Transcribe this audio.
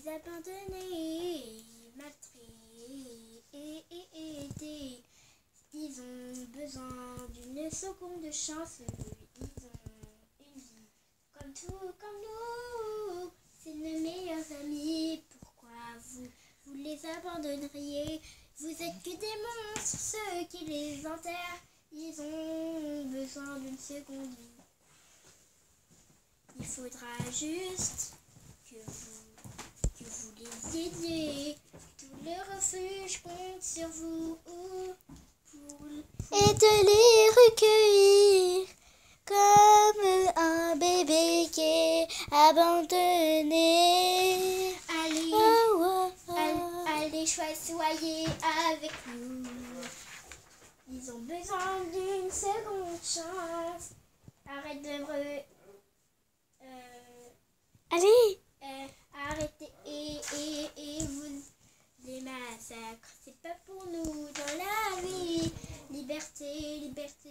les abandonner, maltraités. Ils ont besoin d'une seconde chance. Ils ont une vie comme tout, comme nous. C'est nos meilleurs amis. Pourquoi vous les abandonneriez? Vous êtes que des monstres, ceux qui les enterrent. Ils ont besoin d'une seconde vie. Il faudra juste que vous les aidiez. Tout le refuge compte sur vous et de les recueillir comme un bébé qui est abandonné. Allez, soyez avec nous. Ils ont besoin d'une seconde chance. Arrête de Allez, arrêtez et vous les massacres. C'est pas pour nous dans la vie. Liberté, liberté.